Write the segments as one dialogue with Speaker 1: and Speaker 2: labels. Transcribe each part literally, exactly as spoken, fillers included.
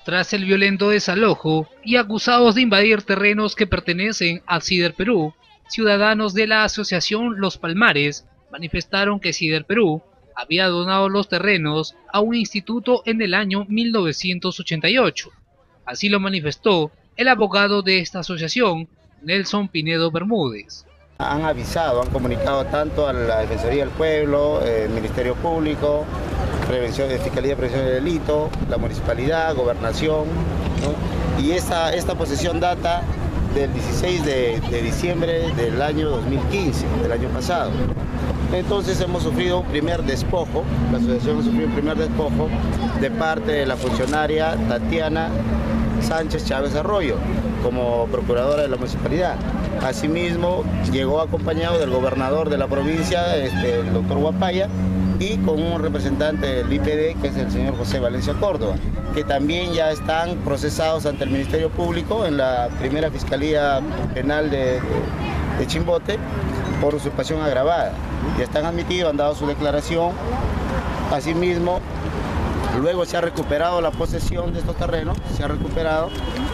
Speaker 1: Tras el violento desalojo y acusados de invadir terrenos que pertenecen a Siderperú, ciudadanos de la asociación Los Palmares manifestaron que Siderperú había donado los terrenos a un instituto en el año mil novecientos ochenta y ocho. Así lo manifestó el abogado de esta asociación, Nelson Pinedo Bermúdez.
Speaker 2: Han avisado, han comunicado tanto a la Defensoría del Pueblo, el eh, Ministerio Público, Prevención, Fiscalía de Prevención del Delito, la Municipalidad, Gobernación, ¿no? Y esta, esta posesión data del dieciséis de diciembre del año dos mil quince, del año pasado. Entonces hemos sufrido un primer despojo, la asociación ha sufrido un primer despojo de parte de la funcionaria Tatiana Sánchez Chávez Arroyo, como procuradora de la municipalidad. Asimismo, llegó acompañado del gobernador de la provincia, este, el doctor Guapaya, y con un representante del I P D, que es el señor José Valencia Córdoba, que también ya están procesados ante el Ministerio Público en la primera Fiscalía Penal de, de, de Chimbote por usurpación agravada. Ya están admitidos, han dado su declaración. Asimismo, luego se ha recuperado la posesión de estos terrenos, se ha recuperado,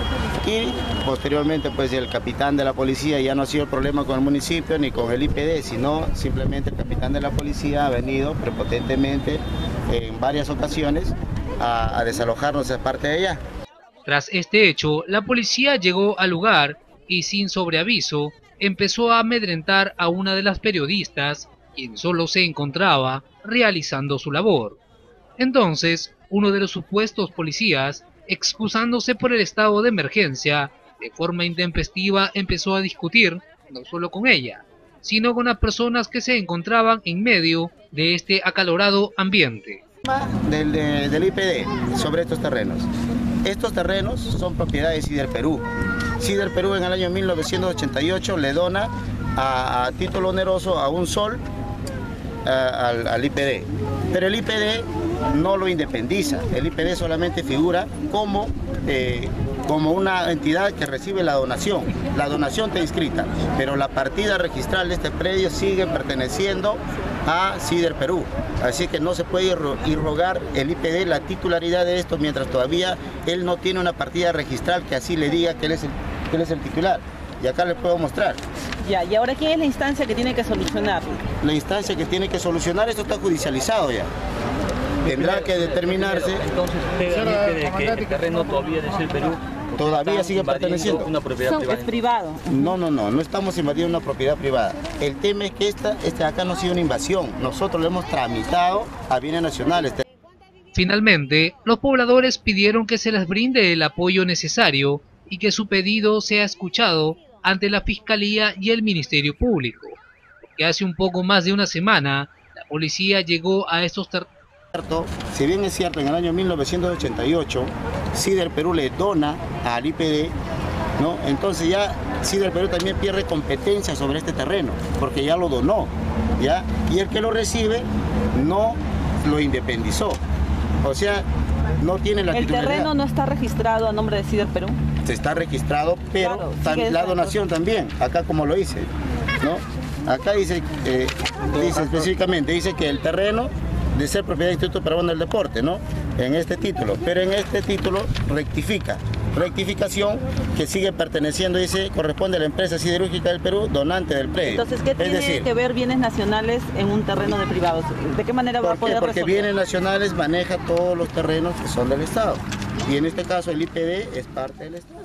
Speaker 2: y posteriormente pues el capitán de la policía, ya no ha sido el problema con el municipio ni con el I P D, sino simplemente el capitán de la policía ha venido prepotentemente en varias ocasiones a, a desalojarnos de parte de allá.
Speaker 1: Tras este hecho, la policía llegó al lugar y sin sobreaviso empezó a amedrentar a una de las periodistas, quien solo se encontraba realizando su labor. Entonces, uno de los supuestos policías, excusándose por el estado de emergencia, de forma intempestiva empezó a discutir no solo con ella, sino con las personas que se encontraban en medio de este acalorado ambiente.
Speaker 2: Del, de, del I P D sobre estos terrenos. Estos terrenos son propiedad de Siderperú. Siderperú en el año mil novecientos ochenta y ocho le dona a, a título oneroso a un sol a, al, al I P D, pero el I P D no lo independiza, el I P D solamente figura como, eh, como una entidad que recibe la donación. La donación está inscrita, pero la partida registral de este predio sigue perteneciendo a Siderperú, así que no se puede irrogar el I P D la titularidad de esto mientras todavía él no tiene una partida registral que así le diga que él es el, que él es el titular. Y acá les puedo mostrar.
Speaker 3: Ya, ¿y ahora quién es la instancia que tiene que solucionar?
Speaker 2: La instancia que tiene que solucionar, esto está judicializado ya. Tendrá que determinarse.
Speaker 4: Entonces, usted admite que el terreno todavía de Siderperú
Speaker 2: todavía sigue perteneciendo.
Speaker 4: Una propiedad
Speaker 3: Son,
Speaker 4: privada.
Speaker 3: Es privado.
Speaker 2: No, no, no, no estamos invadiendo una propiedad privada. El tema es que esta, este acá no ha sido una invasión. Nosotros lo hemos tramitado a bienes nacionales.
Speaker 1: Finalmente, los pobladores pidieron que se les brinde el apoyo necesario y que su pedido sea escuchado ante la Fiscalía y el Ministerio Público, porque hace un poco más de una semana la policía llegó a estos terrenos.
Speaker 2: Si bien es cierto, en el año mil novecientos ochenta y ocho Siderperú le dona al I P D, ¿no? Entonces ya Siderperú también pierde competencia sobre este terreno, porque ya lo donó, ¿ya? Y el que lo recibe no lo independizó, o sea, no tiene la
Speaker 3: ¿El
Speaker 2: titularidad.
Speaker 3: terreno no está registrado a nombre de Siderperú?
Speaker 2: Se está registrado, pero
Speaker 3: claro,
Speaker 2: la donación también, acá como lo hice, ¿no? Acá dice, eh, dice específicamente, dice que el terreno de ser propiedad del Instituto Peruano del Deporte, ¿no? En este título, pero en este título rectifica, rectificación que sigue perteneciendo, dice, corresponde a la empresa siderúrgica del Perú, donante del predio.
Speaker 3: Entonces, ¿qué
Speaker 2: es
Speaker 3: tiene
Speaker 2: decir,
Speaker 3: que ver bienes nacionales en un terreno de privados? ¿De qué manera va a poder
Speaker 2: Porque
Speaker 3: resolver?
Speaker 2: bienes nacionales maneja todos los terrenos que son del Estado, y en este caso el I P D es parte del Estado.